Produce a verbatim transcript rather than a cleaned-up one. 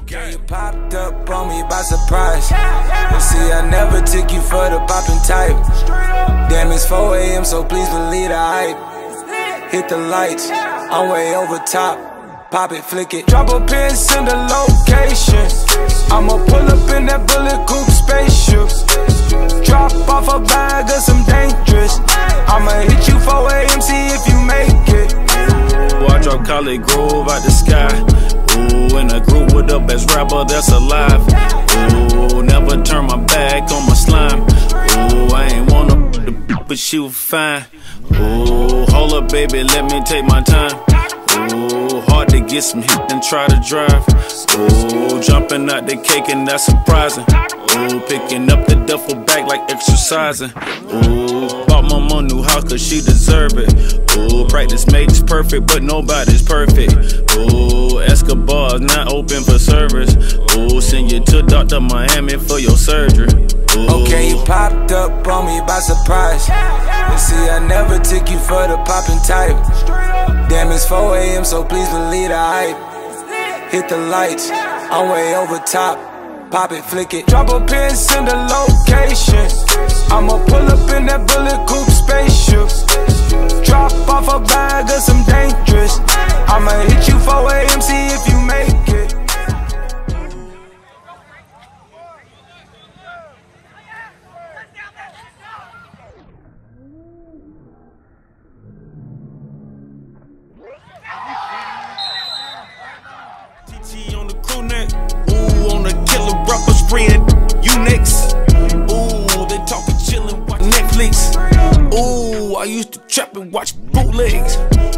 Okay, you popped up on me by surprise. And see, I never took you for the poppin' type. Damn, it's four A M, so please believe the hype. Hit the lights, I'm way over top. Pop it, flick it, drop a pin, send a location. I'ma pull up in that bullet coupe spaceship. Drop off a bag of some dangerous. I'ma hit you four A M, see if you make it. Boy, I drop College Grove out the sky. Ooh, in a group with the best rapper that's alive. Ooh, never turn my back on my slime. Ooh, I ain't wanna the but she was fine. Ooh, hold up, baby, let me take my time. Ooh, hard to get some hit and try to drive. Ooh, jumping out the cake and that's surprising. Ooh, picking up the duffel bag like exercising. Ooh, bought my mom new house cause she deserve it. Ooh, practice makes perfect but nobody's perfect. Ooh, Escobar's not open for service. Ooh, send you to Doctor Miami for your surgery. Ooh. Okay, you popped up on me by surprise. And see, I never took you for the poppin' type. Damn, it's four A M, so please believe the hype. Hit the lights, I'm way over top. Pop it, flick it, drop a pin, send a location. I'ma pull up in that bullet coupe spaceship. Drop off a bag of some dangerous. I'ma hit you four A M, see if you make it. T T on the crew neck. Ooh, on the killer rapper spread. You next. Ooh, they talking chillin', watch Netflix. Ooh, I used to trap and watch bootlegs.